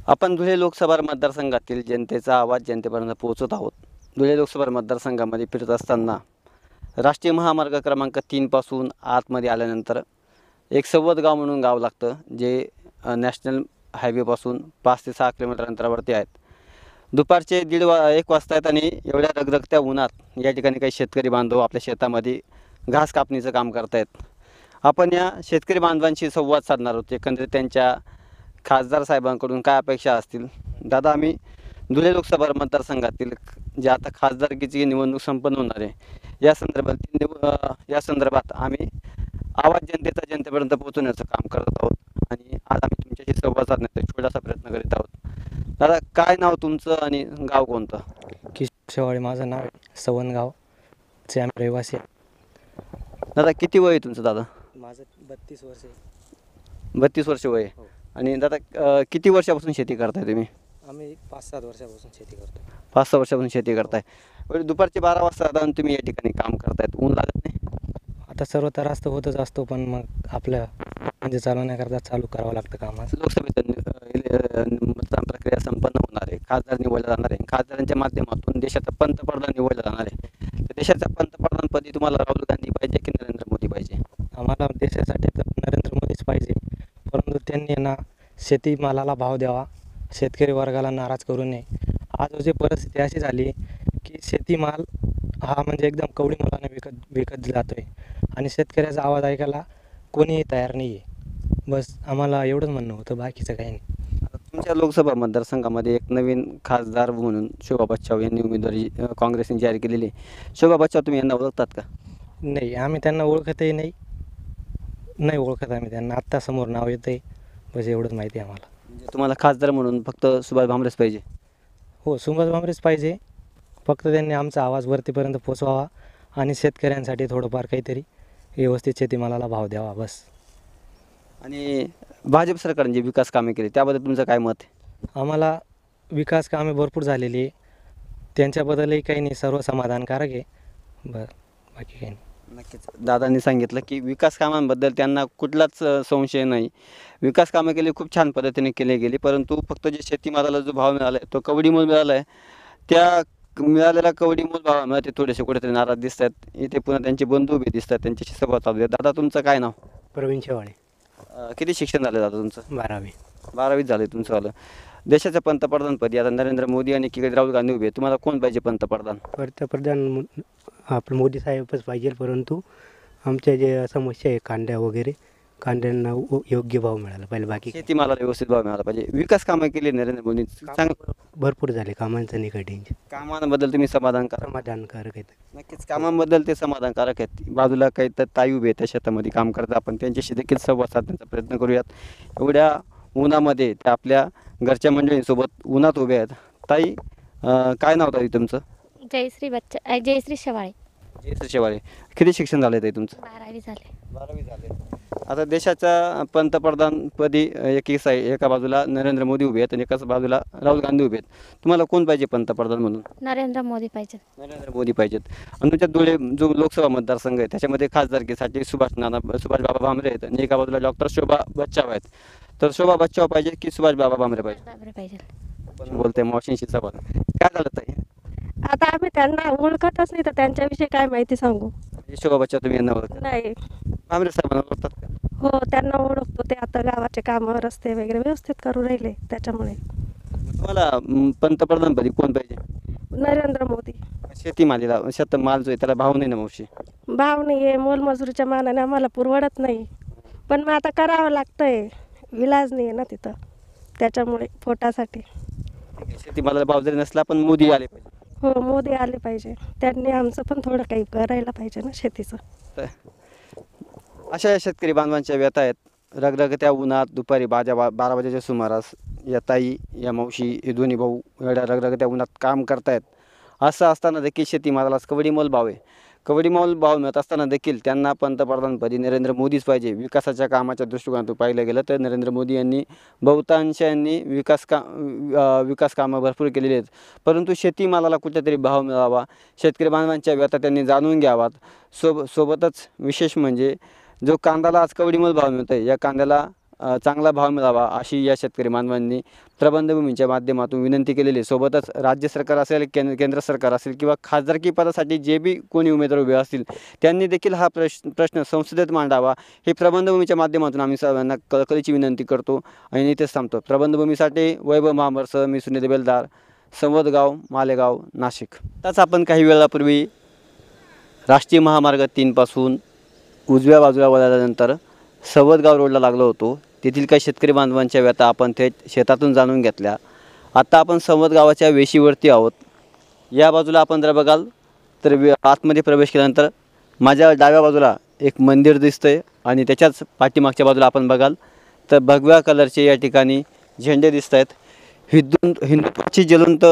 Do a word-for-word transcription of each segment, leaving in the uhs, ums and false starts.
आपण धुळे लोकसभा मतदारसंघातील जनतेचा आवाज जनतेपर्यंत पोहोचत आहोत. धुळे लोकसभा मतदारसंघामध्ये फिरत असताना राष्ट्रीय महामार्ग क्रमांक तीनपासून आतमध्ये आल्यानंतर एक सव्वद गाव म्हणून गाव लागतं, जे नॅशनल हायवेपासून पाच ते सहा किलोमीटर अंतरावरती आहेत. दुपारचे दीड वा एक वाजता आहेत आणि एवढ्या रगरगत्या उन्हात या ठिकाणी काही शेतकरी बांधव आपल्या शेतामध्ये घास कापणीचं काम करतायत. आपण या शेतकरी बांधवांशी संवाद साधणार आहोत. एकंदरीत त्यांच्या खासदार साहेबांकडून काय अपेक्षा असतील. दादा, आम्ही धुळे लोकसभा मतदारसंघातील जे आता खासदारकीची निवडणूक संपन्न होणार आहे, या संदर्भात निव या संदर्भात आम्ही आवाज जनतेचा जनतेपर्यंत पोहोचवण्याचं काम करत आहोत आणि आज आम्ही तुमच्याशी संवाद साधण्याचा एक छोटासा प्रयत्न करीत आहोत. दादा, काय नाव तुमचं आणि गाव कोणतं? किशोर शेवाळे माझं नाव आहे. सवनगावचे आम्ही रहिवासी आहे. दादा, किती वय आहे तुमचं? दादा, माझं बत्तीस वर्ष आहे. बत्तीस वर्ष वय आहे. हो. आणि दादा, अ, किती वर्षापासून शेती करताय तुम्ही? आम्ही पाच सात वर्षापासून शेती करतो. पाच सहा वर्षापासून शेती करताय. बरं, दुपारचे बारा वाजता आता तुम्ही या ठिकाणी काम करतायत, ऊन लागत नाही? आता सर्व त्रास तर होतच असतो, पण मग आपलं म्हणजे चालवण्याकरता चालू करावं लागतं कामाचं. लोकसभेचं नि- अ, इले- अ, मतदान प्रक्रिया संपन्न होणार आहे, खासदार निवडला जाणार आहे. खासदारांच्या माध्यमातून देशाचा पंतप्रधान निवडला जाणार आहे. तर देशाच्या पंतप्रधानपदी तुम्हाला राहुल गांधी पाहिजे की नरेंद्र मोदी पाहिजे? आम्हाला देशासाठी तर नरेंद्र मोदीच पाहिजे, परंतु त्यांनी ना शेतीमालाला भाव द्यावा, शेतकरी वर्गाला नाराज करू नये. आज रोजी परिस्थिती अशी झाली की शेतीमाल हा म्हणजे एकदम कवडी मोलाने विकत विकत जातो आहे आणि शेतकऱ्याचा आवाज ऐकायला कोणीही तयार नाही आहे. बस आम्हाला एवढंच म्हणणं होतं, बाकीचं काही नाही. आता तुमच्या लोकसभा मतदारसंघामध्ये एक नवीन खासदार म्हणून शोभा बच्चाव यांनी उमेदवारी अ, काँग्रेसने जाहीर केलेली आहे. शोभा बच्चाव, तुम्ही यांना ओळखतात का? नाही, आम्ही त्यांना ओळखतही नाही नाही ओळखत आम्ही त्यांना. आत्ता समोर नाव येतं आहे, बस एवढंच माहिती आहे आम्हाला. म्हणजे तुम्हाला खासदार म्हणून फक्त सुभाष भामरेच पाहिजे? हो, सुभाष भामरेच पाहिजे. फक्त त्यांनी आमचा आवाज वरतीपर्यंत पोचवावा आणि शेतकऱ्यांसाठी थोडंफार काहीतरी व्यवस्थित शेतीमालाला भाव द्यावा, बस. आणि भाजप सरकारने जे विकास कामे केली त्याबद्दल तुमचं काय मत आहे? आम्हाला विकास कामे भरपूर झालेली आहे, त्यांच्याबद्दलही काही नाही, सर्व समाधानकारक आहे. बरं, बाकी काही नाही. नक्कीच दादांनी सांगितलं की विकास कामांबद्दल त्यांना कुठलाच अ, संशय नाही. विकास कामं केली, खूप छान पद्धतीने केली गेली, परंतु फक्त जे शेतीमालाला जो भाव मिळाला आहे तो कवडीमोल मिळाला आहे. त्या क- मिळालेल्या कवडीमोल भावामुळे ते थोडेसे कुठेतरी नाराज दिसत आहेत. इथे पुन्हा त्यांचे बंधू उभे दिसतात, त्यांच्याशी संवाद चालू आहे. दादा, तुमचं काय नाव? प्रवीण शेवाळे, अ, किती शिक्षण झालं दादा तुमचं? बारावी. बारावीत झालं तुमचं आलं. देशाच्या पंतप्रधानपदी आता नरेंद्र मोदी आणि की राहुल गांधी उभे आहेत. तुम्हाला कोण पाहिजे पंतप्रधान? पंतप्रधान आपलं मोदी साहेबच पाहिजे, परंतु आमच्या जे समस्या आहे कांद्या वगैरे, कांद्यांना उ- योग्य भाव मिळाला पाहिजे. बाकी शेतीमालाला व्यवस्थित भाव मिळाला पाहिजे. विकास कामं केली नरेंद्र मोदी, सांग. भरपूर झाले कामांचं निकटेंच कामांबद्दल तुम्ही समाधानकारक? समाधानकारक आहेत. नक्कीच कामांबद्दल ते समाधानकारक आहेत. बाजूला काही तर ताई उभे आहेत त्या शेतामध्ये काम करतात. आपण त्यांच्याशी देखील संवाद साधण्याचा प्रयत्न करूयात. एवढ्या उन्हामध्ये त्या आपल्या घरच्या मंडळींसोबत उन्हात उभे आहेत. ताई, अं, काय नाव ताई तुमचं? जयश्री बच्चा अ, जयश्री शेवाळे. जयश्री शेवाळे. किती शिक्षण झालं ताई तुमचं? बारावी झाले. बारावी झाले. आता देशाच्या पंतप्रधानपदी एकी साई एका बाजूला नरेंद्र मोदी उभे आहेत आणि एकाच बाजूला राहुल गांधी उभे आहेत. तुम्हाला कोण पाहिजे पंतप्रधान म्हणून? नरेंद्र मोदी पाहिजे. नरेंद्र मोदी पाहिजेत. आणि तुमच्या धुळे जो लोकसभा मतदारसंघ आहे त्याच्यामध्ये खासदारकीसाठी सुभाष नाना सुभाष बाबा भामरे आहेत आणि एका बाजूला डॉक्टर शोभा बच्चाव आहेत. तर शोभा बच्चाव पाहिजे की सुभाष बाबा भामरे पाहिजे? बाबरे पाहिजे. पण बोलते मावशींशी संवाद. काय झालं ताई? आता आम्ही त्यांना ओळखतच नाही, तर त्यांच्याविषयी काय माहिती सांगू? शोभा बच्चाव तुम्ही यांना ओळखता? नाही. भामरे साहेबांना ओळखतात का? हो, त्यांना ओळखतो. ते आता गावाचे कामं रस्ते वगैरे व्यवस्थित करू राहिले, त्याच्यामुळे मग तुम्हाला म, पंतप्रधानपदी कोण पाहिजे? नरेंद्र मोदी. शेतीमालीला शेत माल जो आहे त्याला भाव नाही ना मावशी? भाव नाही आहे, मोलमजुरीच्या मानाने आम्हाला पुरवडत नाही, पण मग आता करावं लागतंय, विलाज नाही आहे ना तिथं, त्याच्यामुळे पोटासाठी. शेतीमालाला भाव जरी नसला पण मोदी आले पाहिजे. हो, मोदी आले पाहिजे. त्यांनी आमचं पण थोडं काही करायला पाहिजे ना शेतीचं. तर अशा या शेतकरी बांधवांच्या व्यथा आहेत. रगरगत्या उन्हात दुपारी बाजा बा बारा वाजेच्या सुमारास या ताई, या मावशी, हे दोन्ही भाऊ एवढ्या रगरगत्या उन्हात काम करतायत. असं असताना देखील शेतीमालाला कवडीमोल भाव आहे. कवडीमोल भाव मिळत असताना देखील त्यांना पंतप्रधानपदी नरेंद्र मोदीच पाहिजे. विकासाच्या कामाच्या दृष्टिकोनातून पाहिलं गेलं तर नरेंद्र मोदी यांनी बहुतांशांनी विकास का अ, विकास कामं भरपूर केलेली आहेत, परंतु शेतीमालाला कुठेतरी भाव मिळावा, शेतकरी बांधवांच्या व्यथा त्यांनी जाणून घ्यावात. सोब सोबतच विशेष म्हणजे जो कांद्याला आज कवडीमोल भाव मिळतो आहे, या कांद्याला अ, चांगला भाव मिळावा अशी या शेतकरी बांधवांनी प्रबंधभूमीच्या माध्यमातून विनंती केलेली आहे. सोबतच राज्य सरकार असेल, केंद्र केंद्र सरकार असेल किंवा खासदारकी पदासाठी जे बी कोणी उमेदवार उभे असतील त्यांनी देखील हा प्रश्न प्रश्न संसदेत मांडावा ही प्रबंधभूमीच्या माध्यमातून आम्ही सर्वांना कळकळीची विनंती करतो आणि इथेच थांबतो. प्रबंधभूमीसाठी वैभव महामरसह मी सुनील बेलदार, संवदगाव, मालेगाव, नाशिक. आताच आपण काही वेळापूर्वी राष्ट्रीय महामार्ग तीनपासून उजव्या बाजूला वळाल्यानंतर संवदगाव रोडला लागलो होतो. तेथील काही शेतकरी बांधवांच्या व्यथा आपण थेट शेतातून जाणून घेतल्या. आता आपण संवदगावाच्या वेशीवरती आहोत. या बाजूला आपण जर बघाल तर वे आतमध्ये प्रवेश केल्यानंतर माझ्या डाव्या बाजूला एक मंदिर दिसतं आहे आणि त्याच्याच पाठीमागच्या बाजूला आपण बघाल तर भगव्या कलरचे या ठिकाणी झेंडे दिसत आहेत. हिंदू हिंदुत्वाची ज्वलंत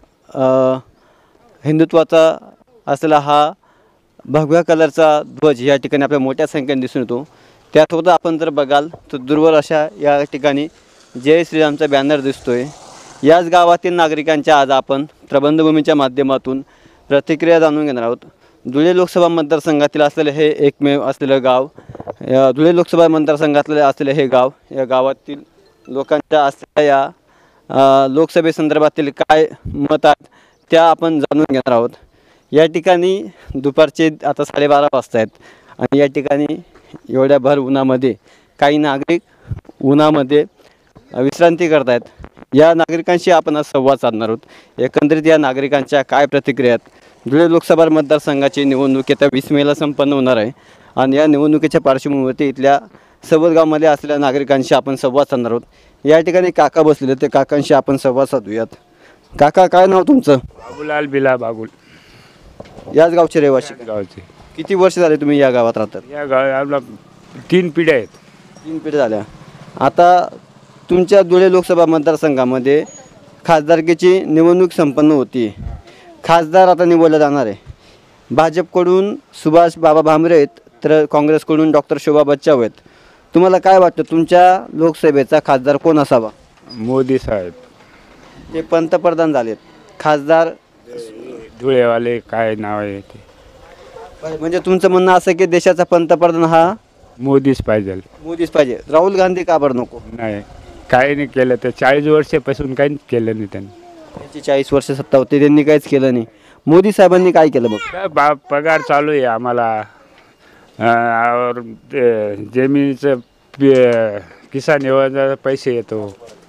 हिंदुत्वाचा असलेला हा भगव्या कलरचा ध्वज या ठिकाणी आपल्या मोठ्या संख्येने दिसून येतो. त्यासोबत आपण जर बघाल तर दूरवर अशा या ठिकाणी जय श्रीरामचा बॅनर दिसतो आहे. याच गावातील नागरिकांच्या आज आपण प्रबंधभूमीच्या माध्यमातून प्रतिक्रिया जाणून घेणार आहोत. धुळे लोकसभा मतदारसंघातील असलेले हे एकमेव असलेलं गाव, या धुळे लोकसभा मतदारसंघातले असलेले हे गाव, या गावातील लोकांच्या असलेल्या या अ, लोकसभेसंदर्भातील काय मत आहेत त्या आपण जाणून घेणार आहोत. या ठिकाणी दुपारचे आता साडेबारा वाजता आहेत आणि या ठिकाणी एवढ्या भर उन्हामध्ये काही नागरिक उन्हामध्ये विश्रांती करत आहेत. या नागरिकांशी आपण आज संवाद साधणार आहोत. एकंदरीत या नागरिकांच्या काय प्रतिक्रिया आहेत. धुळे लोकसभा मतदारसंघाची निवडणूक येत्या वीस मेला संपन्न होणार आहे आणि या निवडणुकीच्या पार्श्वभूमीवरती इथल्या संवदगावमध्ये असलेल्या नागरिकांशी आपण संवाद साधणार आहोत. या ठिकाणी काका बसलेले ते काकांशी आपण संवाद साधूयात. काका, काय नाव तुमचं? बाबूलाल बिला बागुल याच गावचे रहिवासी? गावचे. किती वर्ष झाले तुम्ही या गावात राहतात? या गावाला तीन पिढ्या आहेत. तीन पिढ्या झाल्या. आता तुमच्या धुळे लोकसभा मतदारसंघामध्ये खासदारकीची निवडणूक संपन्न होती. खासदार आता निवडला जाणार आहे. भाजपकडून सुभाष बाबा भामरे आहेत तर काँग्रेसकडून डॉक्टर शोभा बच्चाव आहेत. तुम्हाला काय वाटतं तुमच्या लोकसभेचा खासदार कोण असावा? मोदी साहेब. ते पंतप्रधान झालेत. खासदार धुळेवाले काय नाव आहे ते? म्हणजे तुमचं म्हणणं असं की देशाचा पंतप्रधान हा मोदीच पाहिजे. मोदीच पाहिजे. राहुल गांधी का बरं नको? नाही, काही नाही केलं. तर चाळीस वर्षापासून काहीच केलं नाही त्यांनी. त्यांची चाळीस वर्ष सत्ता होती, त्यांनी काहीच केलं नाही. मोदी साहेबांनी काय केलं बघ? काय बा पगार चालू आहे आम्हाला. अं, और ते जमिनीचं पे- किसान योजनेचे पैसे येतो.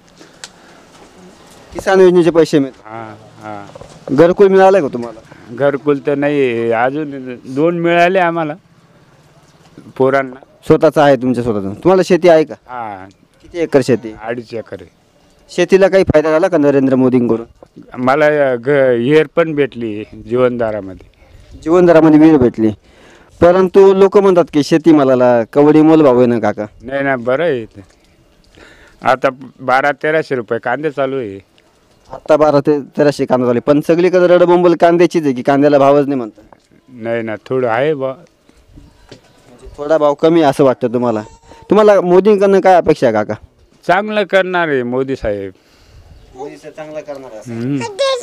किसान योजनेचे पैसे मिळतात. हां हां. घरकुल मिळालं का तुम्हाला? घरकुल तर नाही अजून. दोन मिळाले आम्हाला पोरांना. स्वतःचं आहे तुमच्या स्वतःचं? तुम्हाला शेती आहे का? हां, किती एकर शेती? अडीच एकर आहे. शेतीला काही फायदा झाला का नरेंद्र मोदींकडून? मला घ विहीर पण भेटली जीवनधारामध्ये. जीवनदरामध्ये विहीर भेटली, परंतु लोक म्हणतात की शेती मालाला कवडी मोल भाव आहे ना काका? नाही ना, बरं आहे ते. आता बारा तेराशे रुपये कांदे चालू आहे. आता बारा ते तेराशे कांदा झाले, पण सगळीकडे रडबोंबल कांद्याचीच आहे की कांद्याला भावच नाही म्हणतात? नाही ना, थोडं आहे बा. थोडा भाव कमी असं वाटतं तुम्हाला? तुम्हाला मोदींकडनं काय अपेक्षा आहे काका? चांगलं करणार आहे मोदी साहेब. चांगलं करणार. हम्म.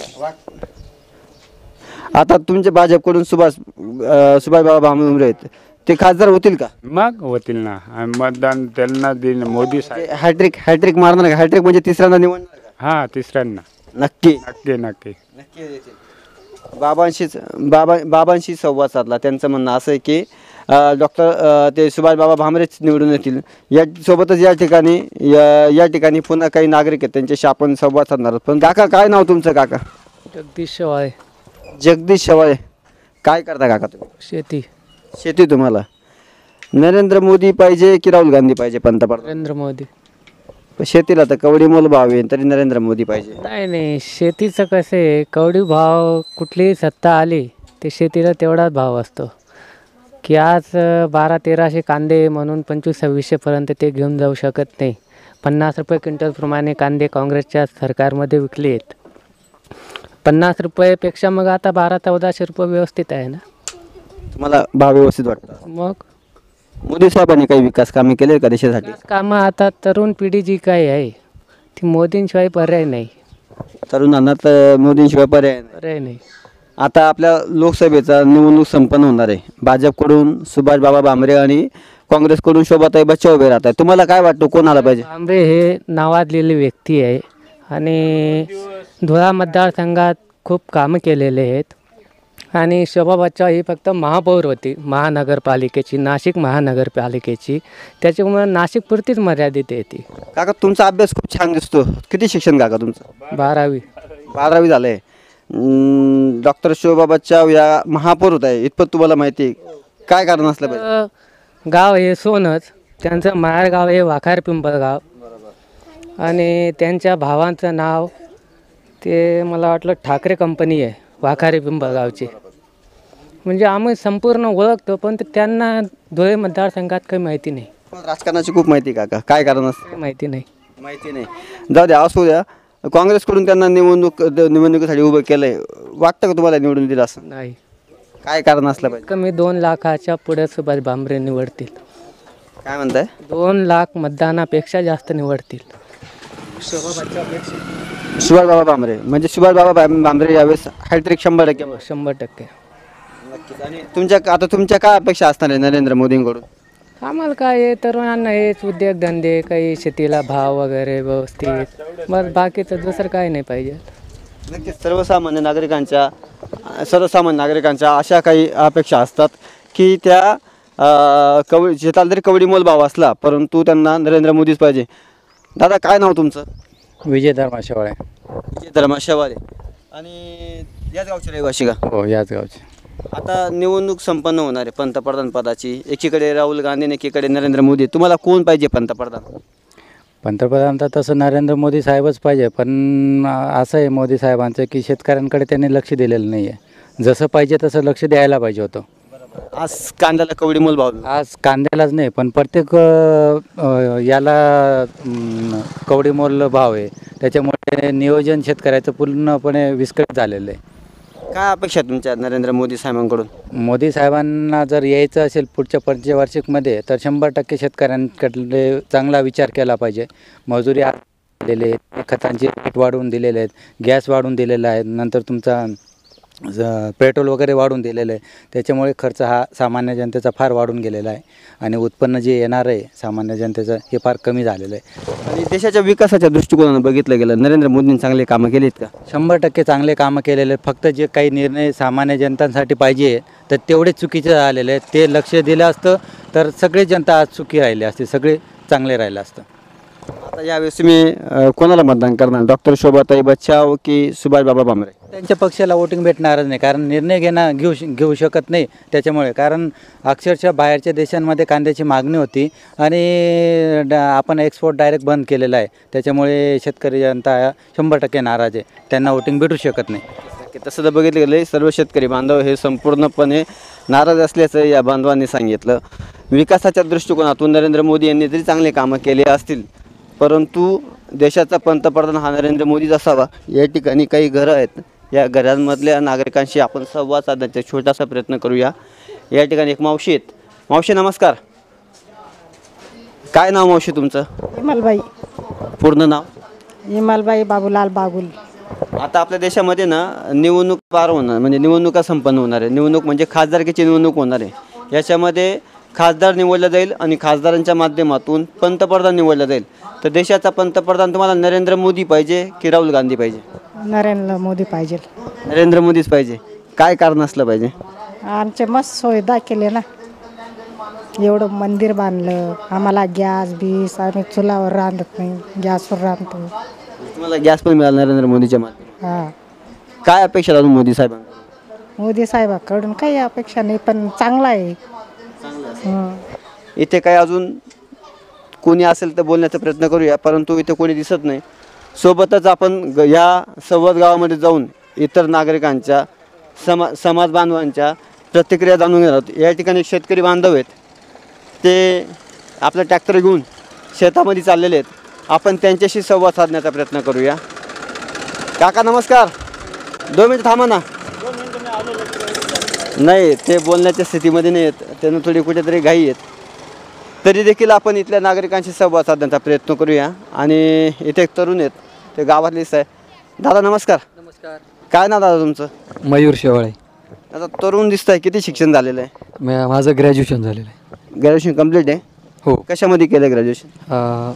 आता तुमच्या भाजपकडून सुभाष अं, सुभाष बाबा भामरे आहेत, ते खासदार होतील का? मग होतील ना. आणि मतदान त्यांना देईल मोदी साहेब. हॅट्रिक हॅट्रिक मारणार का? हॅट्रिक म्हणजे तिसऱ्यांदा निवडणार का? हां, तिसऱ्यांना. नक्की नक्की नक्की. बाबांशीच बाबा बाबांशी संवाद साधला. त्यांचं म्हणणं असं आहे की डॉक्टर ते सुभाष बाबा भामरेच निवडून येतील. या सोबतच या ठिकाणी या या ठिकाणी पुन्हा काही नागरिक आहेत त्यांच्याशी आपण संवाद साधणार आहोत. पण काका, काय नाव तुमचं काका? जगदीश शेवाळे. जगदीश शेवाळे. काय करता काका तुम्ही? शेती. शेती. तुम्हाला नरेंद्र मोदी पाहिजे की राहुल गांधी पाहिजे पंतप्रधान? नरेंद्र मोदी. पण शेतीला तर कवडी मोल भाव आहे तरी नरेंद्र मोदी पाहिजे. नाही नाही, शेतीचं कसं आहे, कवडी भाव कुठलीही सत्ता आली ते शेतीला तेवढाच भाव असतो की आज अ, बारा तेराशे कांदे म्हणून पंचवीस सव्वीसशेपर्यंत ते घेऊन जाऊ शकत नाही. पन्नास रुपये क्विंटलप्रमाणे कांदे काँग्रेसच्या सरकारमध्ये विकले आहेत. पन्नास रुपयेपेक्षा मग आता बारा चौदाशे रुपये व्यवस्थित आहे ना. तुम्हाला भाव व्यवस्थित वाटतं? मग मोदी साहेबांनी काही विकास कामे केले का देशासाठी? कामं आता तरुण पिढी जी काही आहे ती मोदींशिवाय पर्याय नाही. तरुणांना तर मोदींशिवाय पर्याय नाही. पर्याय नाही. आता आपल्या लोकसभेचा निवडणूक संपन्न होणार आहे. भाजपकडून सुभाष बाबा भामरे आणि काँग्रेसकडून शोभाताई बच्चा उभे राहत आहे. तुम्हाला काय वाटतं कोण आला पाहिजे? भांबरे हे नावाजलेली व्यक्ती आहे आणि धुळा मतदारसंघात खूप कामं केलेले आहेत. आणि शोभा बच्चा ही फक्त महापौर होती महानगरपालिकेची, नाशिक महानगरपालिकेची, त्याच्यामुळे नाशिकपुरतीच मर्यादित आहे ती. काका तुमचा अभ्यास खूप छान दिसतो. किती शिक्षण काका तुमचं? बारावी. बारावी झालं आहे. डॉक्टर शोभा बच्चा या महापौर होत आहे इतपत तुम्हाला माहिती आहे. काय कारण असलं पाहिजे? अ, गाव हे सोनच, त्यांचं माहेर गाव हे वाखार पिंपळगाव आणि त्यांच्या भावांचं नाव ते मला वाटलं ठाकरे कंपनी आहे वाखारी पिंपळगावची. म्हणजे आम्ही संपूर्ण ओळखतो पण ते त्यांना धुळे मतदारसंघात काही माहिती नाही. राजकारणाची खूप माहिती आहे काका. काय कारण असतं? काही माहिती नाही. माहिती नाही. जाऊ द्या, असू द्या. काँग्रेसकडून त्यांना निवडणूक निवडणुकीसाठी उभं केलं आहे. वाटतं का तुम्हाला निवडून दिलं असं? नाही. काय कारण असलं पाहिजे? कमी दोन लाखाच्या पुढे सुभाष भामरे निवडतील. काय म्हणताय? दोन लाख मतदानापेक्षा जास्त निवडतील. सुभाष बाबा भामरे म्हणजे सुभाष बाबा भाम- भामरे यावेळेस हॅट्रिक शंभर टक्के. शंभर टक्के. नक्कीच. आणि तुमच्या आता तुमच्या काय अपेक्षा असणार आहे नरेंद्र मोदींकडून? आम्हाला काय आहे, तरुणांना हेच उद्योगधंदे, काही शेतीला भाव वगैरे व्यवस्थित, बस बाकीचं दुसरं काही नाही पाहिजे. नक्कीच सर्वसामान्य नागरिकांच्या सर्वसामान्य नागरिकांच्या अशा काही अपेक्षा असतात की त्या अ, कवडी शेताला जरी कवडी मोल भाव असला परंतु त्यांना नरेंद्र मोदीच पाहिजे. दादा काय नाव तुमचं? विजय धर्मा शेवाळे. विजय धर्मा शेवाळे. आणि याच गावचे रहिवाशी का? हो, याच गावचे. आता निवडणूक संपन्न होणार आहे पंतप्रधान पदाची. एकीकडे राहुल गांधी आणि एकीकडे नरेंद्र मोदी. तुम्हाला कोण पाहिजे पंतप्रधान? पंतप्रधान तर तसं नरेंद्र मोदी साहेबच पाहिजे, पण असं आहे मोदी साहेबांचं की शेतकऱ्यांकडे त्यांनी लक्ष दिलेलं नाही आहे. जसं पाहिजे तसं लक्ष द्यायला पाहिजे होतं. आज कांद्याला कवडी मोल भाव. आज कांद्यालाच नाही पण प्रत्येक अ, याला अम, कवडीमोल भाव आहे. त्याच्यामुळे नियोजन शेतकऱ्याचं पूर्णपणे विस्कळीत झालेलं आहे. काय अपेक्षा आहे तुमच्या नरेंद्र मोदी साहेबांकडून? मोदी साहेबांना जर यायचं असेल पुढच्या पंचवार्षिकमध्ये तर शंभर टक्के शेतकऱ्यांकडे चांगला विचार केला पाहिजे. मजुरी दिलेले आहेत, खतांचे रेट वाढवून दिलेले आहेत, गॅस वाढवून दिलेला आहे, नंतर तुमचा ज- पेट्रोल वगैरे वाढून दिलेलं आहे. त्याच्यामुळे खर्च हा सामान्य जनतेचा फार वाढून गेलेला आहे आणि उत्पन्न जे येणार आहे सामान्य जनतेचं हे फार कमी झालेलं आहे. आणि देशाच्या विकासाच्या दृष्टिकोनानं बघितलं गेलं नरेंद्र मोदींनी चांगले कामं केलीत का? शंभर टक्के चांगले कामं केलेले आहेत. फक्त जे काही निर्णय सामान्य जनतांसाठी पाहिजे तर तेवढे चुकीचे झालेले आहेत. ते लक्ष दिलं असतं तर सगळे जनता आज सुखी राहिले असते, सगळे चांगले राहिलं असतं. आता यावेळेस तुम्ही अ, कोणाला मतदान करणार? डॉक्टर शोभाताई बच्चाव की सुभाष बाबा भामरे? त्यांच्या पक्षाला वोटिंग भेटणारच नाही, कारण निर्णय घेणं घेऊ श घेऊ शकत नाही त्याच्यामुळे. कारण अक्षरशः बाहेरच्या देशांमध्ये कांद्याची मागणी होती आणि ड आपण एक्सपोर्ट डायरेक्ट बंद केलेला आहे. त्याच्यामुळे शेतकरी जनता शंभर टक्के नाराज आहे, त्यांना वोटिंग भेटू शकत नाही. तसं तर बघितलं गेलं सर्व शेतकरी बांधव हे संपूर्णपणे नाराज असल्याचं या बांधवांनी सांगितलं. विकासाच्या दृष्टिकोनातून नरेंद्र मोदी यांनी जरी चांगले कामं केले असतील परंतु देशाचा पंतप्रधान हा नरेंद्र मोदीच असावा. या ठिकाणी काही घरं आहेत, या घरांमधल्या नागरिकांशी आपण संवाद साधण्याचा छोटासा प्रयत्न करूया. या ठिकाणी एक मावशी आहेत. मावशी नमस्कार. काय नाव मावशी तुमचं? हिमालबाई. पूर्ण नाव? हिमालबाई बाबूलाल बागुल. आता आपल्या देशामध्ये ना निवडणूक पार होणार म्हणजे निवडणुका संपन्न होणार आहे. निवडणूक म्हणजे खासदारकीची निवडणूक होणार आहे. याच्यामध्ये खासदार निवडला जाईल आणि खासदारांच्या माध्यमातून पंतप्रधान निवडला जाईल. तर देशाचा पंतप्रधान तुम्हाला नरेंद्र मोदी पाहिजे की राहुल गांधी पाहिजे? नरेंद्र मोदी पाहिजे. नरेंद्र मोदीच पाहिजे. काय कारण असलं पाहिजे? आमचे मस्त सुविधा केले ना, एवढं मंदिर बांधलं, आम्हाला गॅस बीस, आम्ही चुलावर रांधत नाही, गॅसवर रांधतो. तुम्हाला गॅस पण मिळाला नरेंद्र मोदीच्या माध्यमातून. हां. काय अपेक्षा अजून मोदी साहेबांकडून? मोदी साहेबाकडून काही अपेक्षा नाही, पण चांगला आहे. हं. इथे काय अजून कोणी असेल तर बोलण्याचा प्रयत्न करूया, परंतु इथे कोणी दिसत नाही. सोबतच आपण ग या संवाद गावामध्ये जाऊन इतर नागरिकांच्या समा समाज बांधवांच्या प्रतिक्रिया जाणून घेणार आहोत. या ठिकाणी शेतकरी बांधव आहेत, ते आपलं ट्रॅक्टर घेऊन शेतामध्ये चाललेले आहेत. आपण त्यांच्याशी संवाद साधण्याचा प्रयत्न करूया. काका नमस्कार. दोन मिनिट थांबा ना. नाही, ते बोलण्याच्या स्थितीमध्ये नाही आहेत, त्यांना थोडी कुठेतरी घाई आहेत. तरी देखील आपण इथल्या नागरिकांशी संवाद साधण्याचा प्रयत्न करूया. आणि इथे एक तरुण आहेत, ते गावातलेच आहे. दादा नमस्कार. नमस्कार. काय नाव दादा तुमचं? मयूर शेवाळे. आता तरुण दिसत आहे, किती शिक्षण झालेलं आहे? माझं ग्रॅज्युएशन झालेलं आहे. ग्रॅज्युएशन कम्प्लीट आहे? हो. कशामध्ये केलं ग्रॅज्युएशन? अ,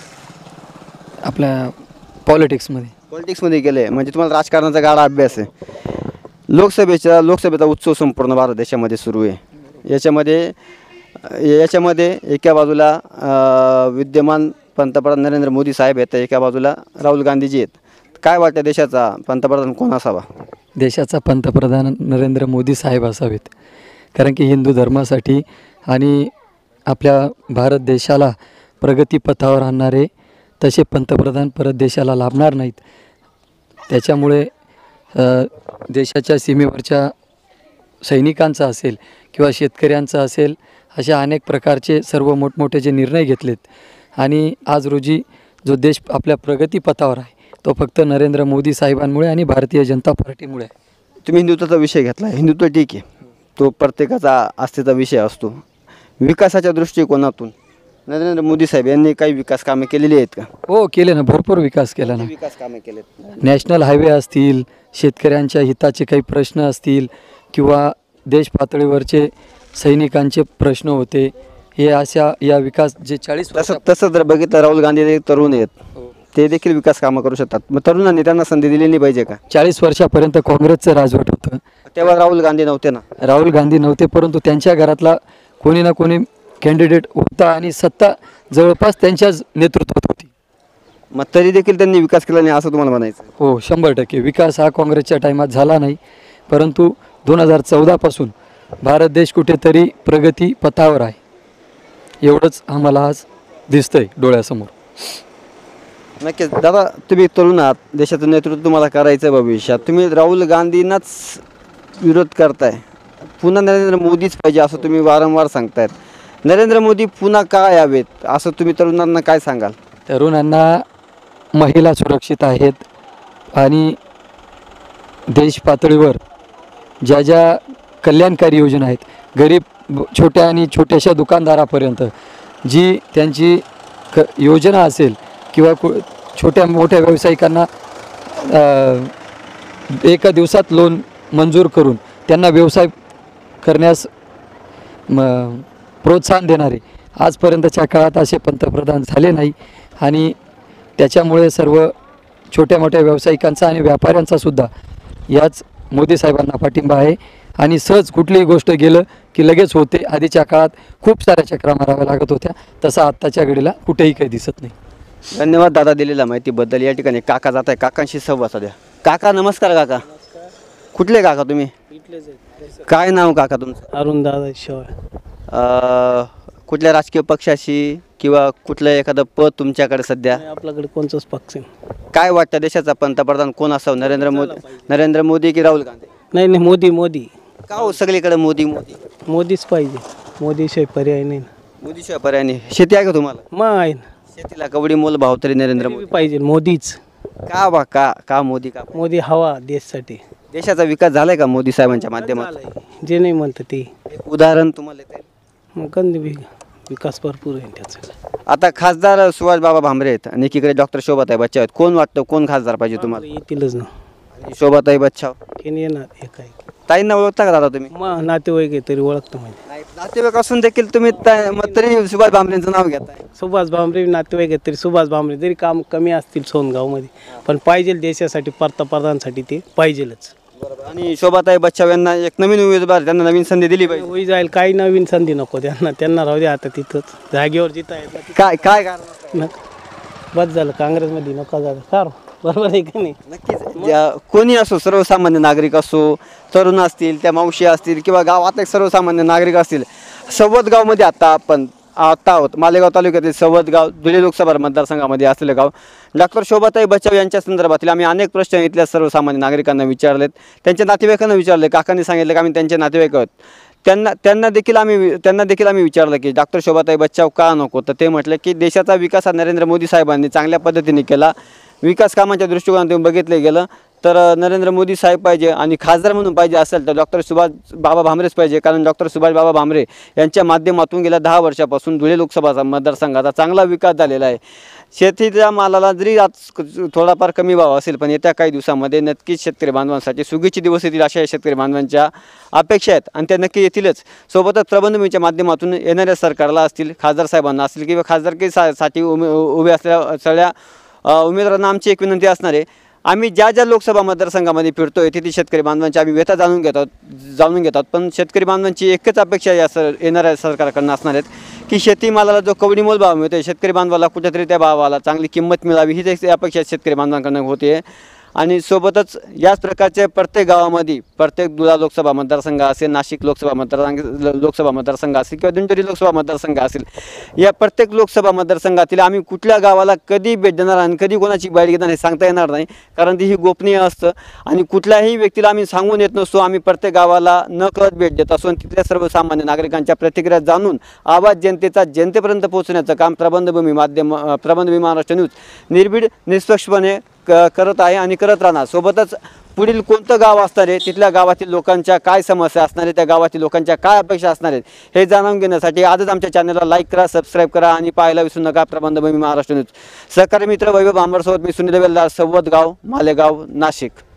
आपल्या पॉलिटिक्समध्ये. पॉलिटिक्समध्ये केलं आहे, म्हणजे तुम्हाला राजकारणाचा गाढा अभ्यास आहे. लोकसभेचा लोकसभेचा उत्सव संपूर्ण भारत देशामध्ये सुरू आहे. याच्यामध्ये याच्यामध्ये एका बाजूला अ, विद्यमान पंतप्रधान नरेंद्र मोदी साहेब आहेत, तर एका बाजूला राहुल गांधीजी आहेत. काय वाटतं देशाचा पंतप्रधान कोण असावा? देशाचा पंतप्रधान नरेंद्र मोदी साहेब असावेत, कारण की हिंदू धर्मासाठी आणि आपल्या भारत देशाला प्रगतीपथावर आणणारे तसे पंतप्रधान परत देशाला लाभणार नाहीत. त्याच्यामुळे अ, देशाच्या सीमेवरच्या सैनिकांचा असेल किंवा शेतकऱ्यांचा असेल, अशा अनेक प्रकारचे सर्व मोठमोठे जे निर्णय घेतलेत आणि आज रोजी जो देश आपल्या प्रगतीपथावर आहे तो फक्त नरेंद्र मोदी साहेबांमुळे आणि भारतीय जनता पार्टीमुळे आहे. तुम्ही हिंदुत्वाचा विषय घेतला. हिंदुत्व ठीक आहे, तो प्रत्येकाचा आस्थेचा विषय असतो. विकासाच्या दृष्टिकोनातून नरेंद्र मोदी साहेब यांनी काही विकास कामे केलेली आहेत का? हो, केले ना, भरपूर विकास केला ना. विकास कामे केलेत. नॅशनल हायवे असतील, शेतकऱ्यांच्या हिताचे काही प्रश्न असतील किंवा देश पातळीवरचे सैनिकांचे प्रश्न होते, हे अशा या विकास जे चाळीस तसं तसं जर बघितलं, राहुल गांधी एक तरुण आहेत, ते देखील विकास कामं करू शकतात. मग तरुणांनी त्यांना संधी दिली नाही पाहिजे का? चाळीस वर्षापर्यंत काँग्रेसचं राजवट होतं, तेव्हा राहुल गांधी नव्हते ना. राहुल गांधी नव्हते, परंतु त्यांच्या घरातला कोणी ना कोणी कॅन्डिडेट होता आणि सत्ता जवळपास त्यांच्याच नेतृत्वात होती. मग तरी देखील त्यांनी विकास केला नाही असं तुम्हाला म्हणायचं? हो, शंभर टक्के विकास हा काँग्रेसच्या टायमात झाला नाही, परंतु दोन हजार चौदापासून भारत देश कुठेतरी प्रगती पथावर आहे, एवढंच आम्हाला आज दिसतंय डोळ्यासमोर. नक्कीच दादा, तुम्ही तरुण आहात, देशाचं नेतृत्व तुम्हाला करायचं आहे भविष्यात. तुम्ही राहुल गांधींनाच विरोध करताय, पुन्हा नरेंद्र मोदीच पाहिजे असं तुम्ही वारंवार सांगतायत. नरेंद्र मोदी पुन्हा का यावेत असं तुम्ही तरुणांना काय सांगाल? तरुणांना महिला सुरक्षित आहेत आणि देश पातळीवर ज्या ज्या कल्याणकारी योजना आहेत, गरीब छोट्या आणि छोट्याशा दुकानदारापर्यंत जी त्यांची क योजना असेल किंवा को छोट्या मोठ्या व्यावसायिकांना एका दिवसात लोन मंजूर करून त्यांना व्यवसाय करण्यास म प्रोत्साहन देणारे आजपर्यंतच्या काळात असे पंतप्रधान झाले नाही आणि त्याच्यामुळे सर्व छोट्या मोठ्या व्यावसायिकांचा आणि व्यापाऱ्यांचा सुद्धा याच मोदी साहेबांना पाठिंबा आहे आणि सहज कुठलीही गोष्ट गेलं की लगेच होते. आधीच्या काळात खूप साऱ्या चक्रा माराव्या लागत होत्या, तसं आत्ताच्या घडीला कुठेही काही दिसत नाही. धन्यवाद दादा दिलेल्या माहितीबद्दल. या ठिकाणी काका जात आहे, काकांशी संवाद साध्या. काका नमस्कार. काका कुठले काका तुम्ही? काय नाव काका तुमचं? अरुण दादा शेवाळे. कुठल्या राजकीय पक्षाशी किंवा कुठलं एखादं पद तुमच्याकडे सध्या? आपल्याकडे कोणताच पक्ष नाही. काय वाटतं देशाचा पंतप्रधान कोण असावं, नरेंद्र मोदी नरेंद्र मोदी की राहुल गांधी? नाही नाही मोदी मोदी. का हो सगळीकडे मोदी मोदी? मोदीच पाहिजे, मोदीशिवाय पर्याय नाही ना. मोदीशिवाय पर्याय नाही. शेती आहे का तुम्हाला? मग आहे ना. शेतीला कवडी मोल भाव तरी नरेंद्र मोदी पाहिजे, मोदीच. का बा का का मोदी का? मोदी हवा देशासाठी. देशाचा विकास झालाय का मोदी साहेबांच्या माध्यमातून? जे नाही म्हणतं ते उदाहरण तुम्हाला येते? मग कंद विकास भरपूर आहे त्याचा. आता खासदार सुभाष बाबा भामरे आहेत आणि एकीकडे डॉक्टर शोभाताई बच्चाव आहेत. कोण वाटतं कोण खासदार पाहिजे तुम्हाला? येतीलच ना. शोभाताई बच्चाव येणार एक आहे. ताईंना ओळखता का दादा तुम्ही? मग नातेवाईक आहे तरी ओळखतो म्हणजे. नातेवाईक असून देखील तुम्ही मग तरी सुभाष भामरेंचं नाव घेताय. सुभाष भामरे नातेवाईक आहेत तरी सुभाष भामरे जरी काम कमी असतील सोनगावमध्ये, पण पाहिजे देशासाठी पंतप्रधानासाठी ते पाहिजेलच. आणि शोभाताई बच्चाव यांना एक नवीन उमेदवार, त्यांना नवीन संधी दिली पाहिजे. होई जाईल, काही नवीन संधी नको त्यांना. त्यांना राहू दे आता तिथंच जागेवर जिथं आहेत. काय काय कारण? बस झालं काँग्रेसमध्ये नका जागा. कार बरोबर आहे का नाही? नक्कीच. कोणी असो, सर्वसामान्य नागरिक असो, तरुण असतील, त्या मावशी असतील किंवा गावात एक सर्वसामान्य नागरिक असतील. सवदगावमध्ये आता आपण आता आहोत, मालेगाव तालुक्यातील सवदगाव धुळे लोकसभा मतदारसंघामध्ये असलेलं गाव. डॉक्टर शोभाताई बच्चाव यांच्या संदर्भातील आम्ही अनेक प्रश्न इथल्या सर्वसामान्य नागरिकांना विचारलेत, त्यांच्या नातेवाईकांना विचारले. काकांनी सांगितलं की आम्ही त्यांचे नातेवाईक आहोत. त्यांना त्यांना देखील आम्ही त्यांना देखील आम्ही विचारलं की डॉक्टर शोभाताई बच्चाव का नको, तर ते म्हटलं की देशाचा विकास हा नरेंद्र मोदी साहेबांनी चांगल्या पद्धतीने केला. विकास कामांच्या दृष्टिकोनातून बघितलं गेलं तर अ, नरेंद्र मोदी साहेब पाहिजे आणि खासदार म्हणून पाहिजे असेल तर डॉक्टर सुभाष बाबा भामरेच पाहिजे. कारण डॉक्टर सुभाष बाबा भामरे यांच्या माध्यमातून गेल्या दहा वर्षापासून धुळे लोकसभा मतदारसंघाचा चांगला विकास झालेला आहे. शेतीच्या मालाला जरी आज थोडाफार कमी भाव असेल पण येत्या काही दिवसामध्ये नक्कीच शेतकरी बांधवांसाठी सुगीचे दिवस येतील अशा या शेतकरी बांधवांच्या अपेक्षा आहेत आणि त्या नक्की येतीलच. सोबतच प्रबंधभूमीच्या माध्यमातून येणाऱ्या सरकारला असतील, खासदार साहेबांना असतील किंवा खासदारकी सा साठी उमे उभे असलेल्या सगळ्या अ, उमेदवारांना आमची एक विनंती असणार आहे, आम्ही ज्या ज्या लोकसभा मतदारसंघामध्ये फिरतोय तिथे शेतकरी बांधवांची आम्ही व्यथा जाणून घेतात जाणून घेतात पण शेतकरी बांधवांची एकच अपेक्षा या सर येणाऱ्या सरकारकडनं असणार आहेत की शेतीमालाला जो कवडी मोल भाव मिळतो शेतकरी बांधवाला कुठेतरी त्या भावाला चांगली किंमत मिळावी हीच एक अपेक्षा शेतकरी बांधवांकडनं होते. आणि सोबतच याच प्रकारचे प्रत्येक गावामध्ये प्रत्येक दुला लोकसभा मतदारसंघ असेल, नाशिक लोकसभा मतदारसंघ लोकसभा मतदारसंघ असेल किंवा दिंडोरी लोकसभा मतदारसंघ असेल, या प्रत्येक लोकसभा मतदारसंघातील आम्ही कुठल्या गावाला कधी भेट देणार आणि कधी कोणाची बाईट घेणार हे सांगता येणार नाही. कारण ती ही गोपनीय असतं आणि कुठल्याही व्यक्तीला आम्ही सांगून येत नसतो. आम्ही प्रत्येक गावाला न कळत भेट देत असतो आणि तिथल्या सर्वसामान्य नागरिकांच्या प्रतिक्रिया जाणून आवाज जनतेचा जनतेपर्यंत पोहोचण्याचं काम प्रबंधभूमी माध्यम प्रबंधभूमी महाराष्ट्र न्यूज निर्भीड निष्पक्षपणे क करत आहे आणि करत राहणार. सोबतच पुढील कोणतं गाव असणार आहे, तिथल्या गावातील लोकांच्या काय समस्या असणार आहे, त्या गावातील लोकांच्या काय अपेक्षा असणार आहेत हे जाणून घेण्यासाठी आजच आमच्या चॅनलला लाईक करा, सबस्क्राईब करा आणि पाहायला विसरू नका प्रबंधभूमी महाराष्ट्र न्यूज. सहकारी मित्र वैभव भांबरसोबत मी सुनील वेलदार, सव्वद गाव, मालेगाव, नाशिक.